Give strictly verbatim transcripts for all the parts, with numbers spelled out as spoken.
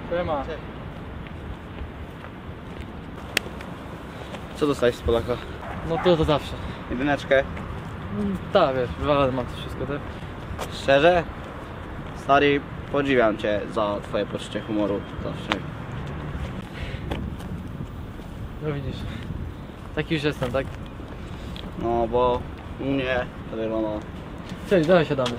Siema. Co dostałeś z Polaka? No to to zawsze. Jedyneczkę? Mm, tak, wiesz, wywalę mam to wszystko, tak? Szczerze? Stary, podziwiam cię za twoje poczucie humoru zawsze. No widzisz. Taki już jestem, tak? No bo u mnie to wygląda... Cześć, dawaj siadamy.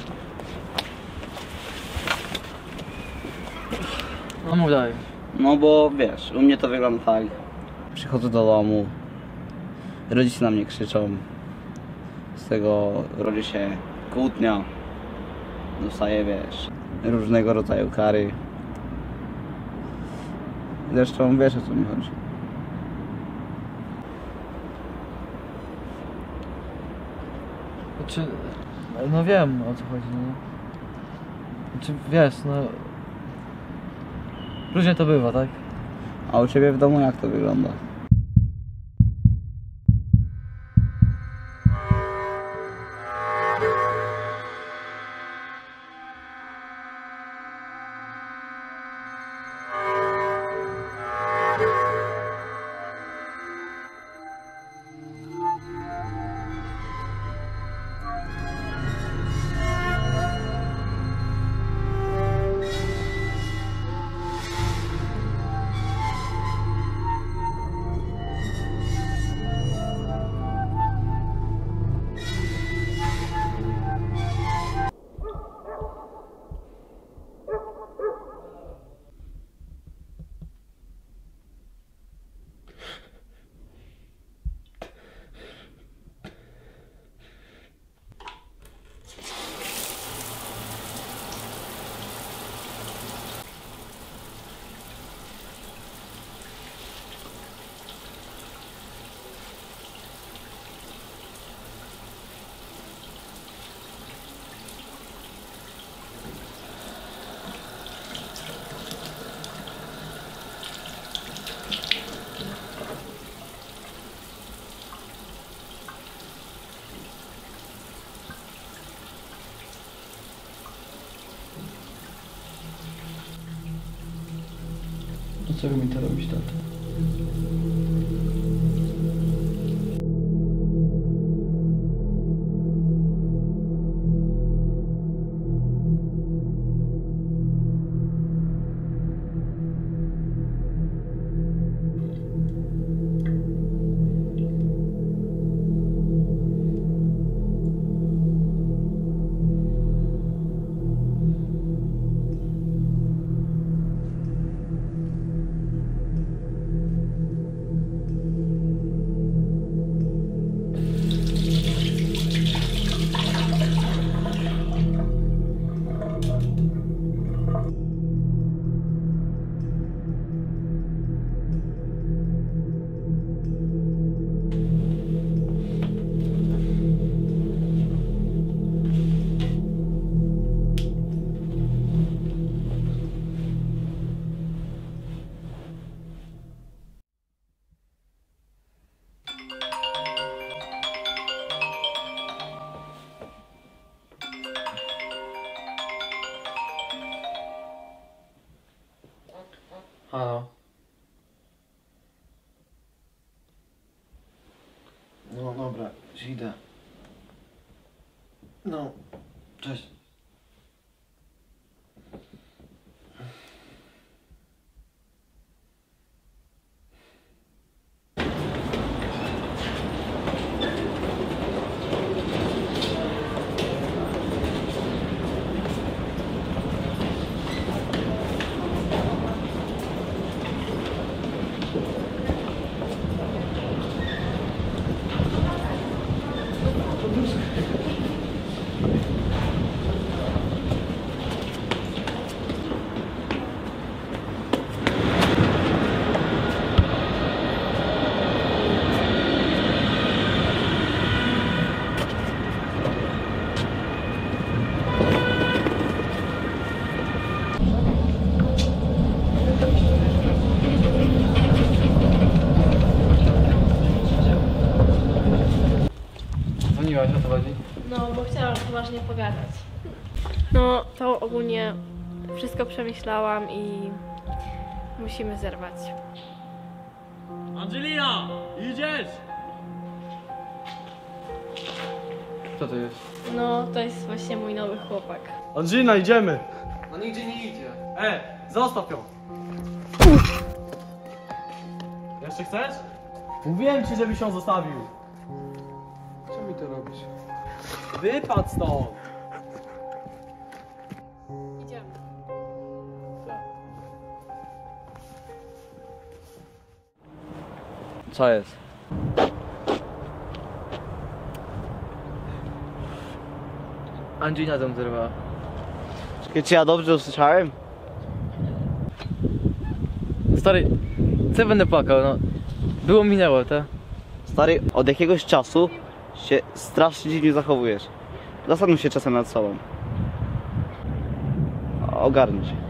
No mów dalej. No bo wiesz, u mnie to wygląda tak. Przychodzę do domu, rodzice na mnie krzyczą, z tego rodzi się kłótnia, dostaję, wiesz, różnego rodzaju kary. Zresztą wiesz, o co mi chodzi. Znaczy, no wiem o co chodzi, no. Znaczy, wiesz, no... Różnie to bywa, tak? A u ciebie w domu jak to wygląda? Dlaczego mi to robić, tato? Halo. No dobra, już idę. No, cześć. Dzwoniłaś, o co chodzi? No, bo chciałam poważnie pogadać. No, to ogólnie wszystko przemyślałam i musimy zerwać. Angelina, idziesz? Kto to jest? No, to jest właśnie mój nowy chłopak. Angelina, idziemy. No nigdzie nie idzie. E, zostaw ją. Jeszcze chcesz? Mówiłem ci, żebyś ją zostawił. Co mi to robisz? Wypadł stąd. Idziemy. Co jest? Angelina tam zerwała. Czekaj, czy ja dobrze usłyszałem? Stary, co ja będę płakał, no. Było minęło, tak? Stary, od jakiegoś czasu się strasznie dziwnie zachowujesz. Zastanów się czasem nad sobą. Ogarnij się.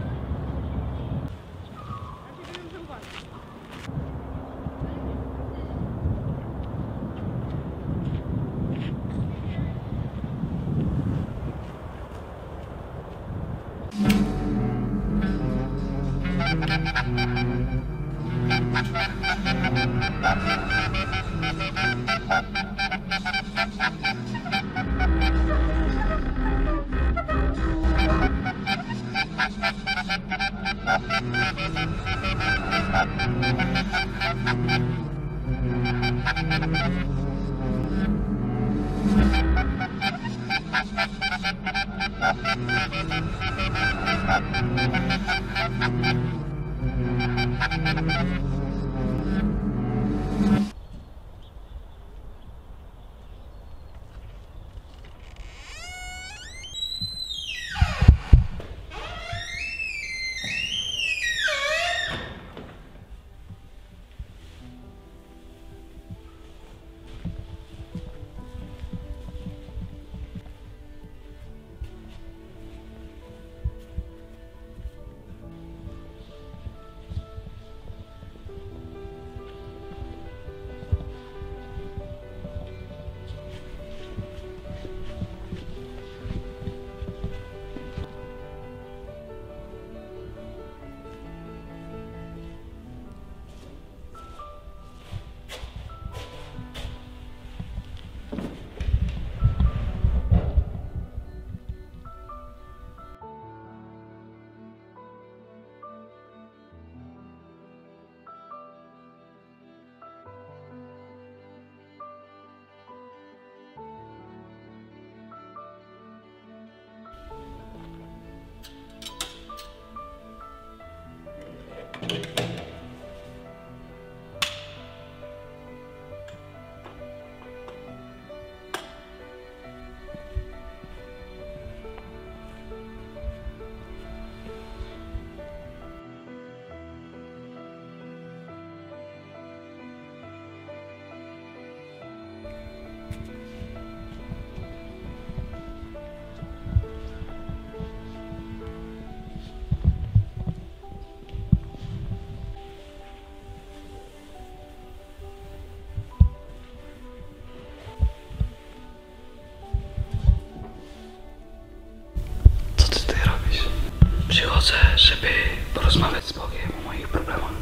Przychodzę, żeby porozmawiać z Bogiem o moich problemach.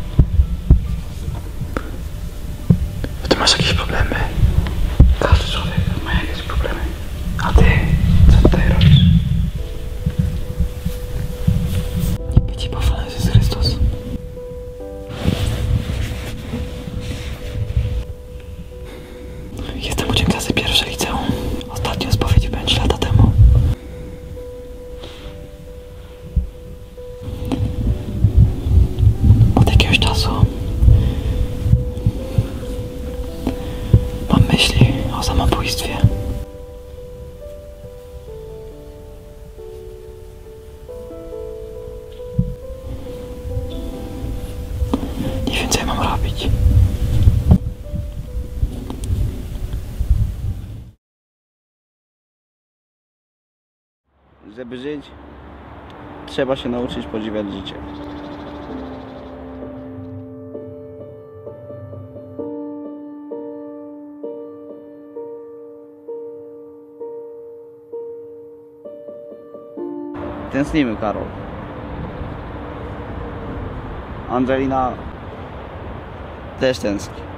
Ty masz jakieś problemy? Każdy człowiek ma jakieś problemy. A ty, co tutaj robisz? Niech ci pochwalony Jezus Chrystus. Jestem uczniem klasy pierwszej liceum. Ostatnią spowiedź byłem trzy lata temu. Od jakiegoś czasu mam myśli o samobójstwie. Nie wiem, co ja mam robić. Żeby żyć, trzeba się nauczyć podziwiać życie. Tęsknimy, Karol. Angelina też tęskni.